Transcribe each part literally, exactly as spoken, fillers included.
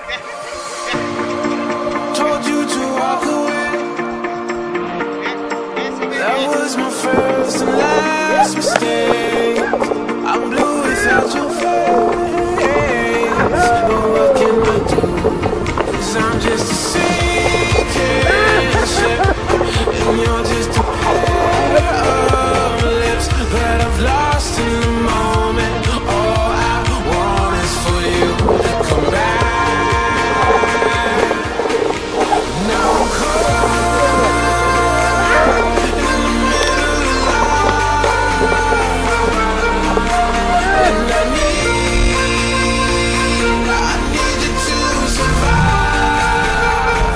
Told you to walk away. That was my first and last mistake. I'm blue without your face. But what can I do? 'Cause I'm just a sinking ship, and you're just a pair of lips that I've lost in the moment. All I want is for you to come back. Now I'm caught in the middle of life, and I need, I need you to survive.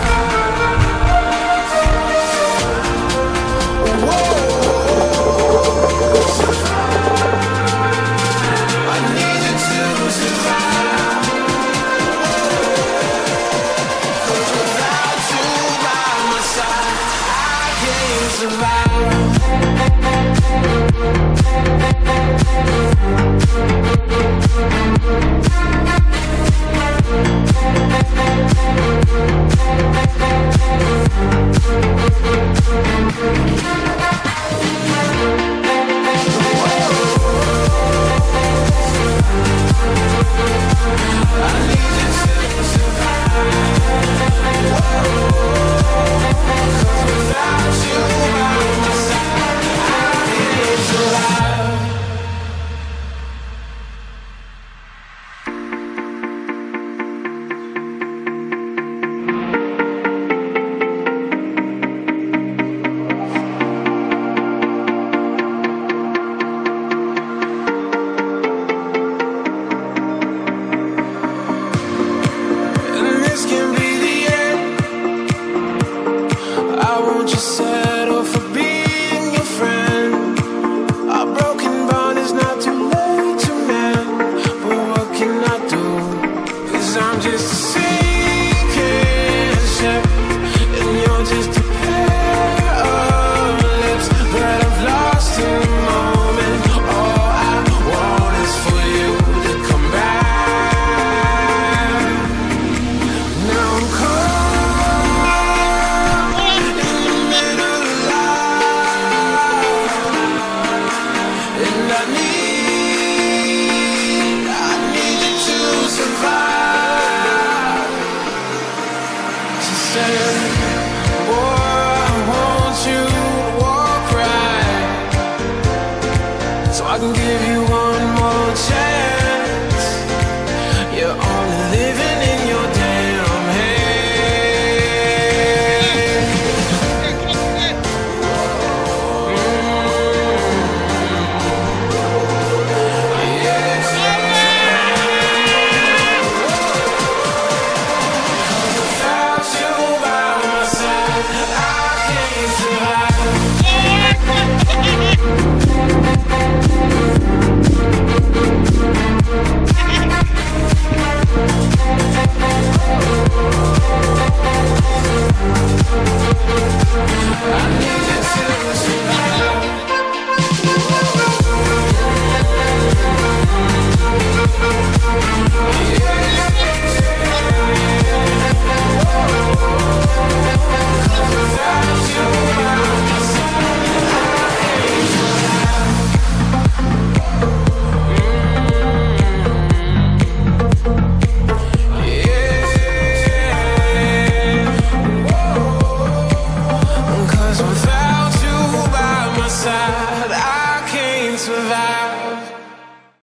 Whoa, I need you to survive. 'Cause without you by my side, I can't survive. I need you to survive. Cause without you by my side, I can't survive. And this can be the end. I won't just settle for being your friend. Our broken bond is not too late to mend. But what can I do? 'Cause I'm just a sinking ship, and you're just a pair of lips that I've lost in the moment. All I want is for you to come back. Now I'm caught in the middle of life, and I need, I need you to survive. She said, boy, I want you to walk right, so I can give you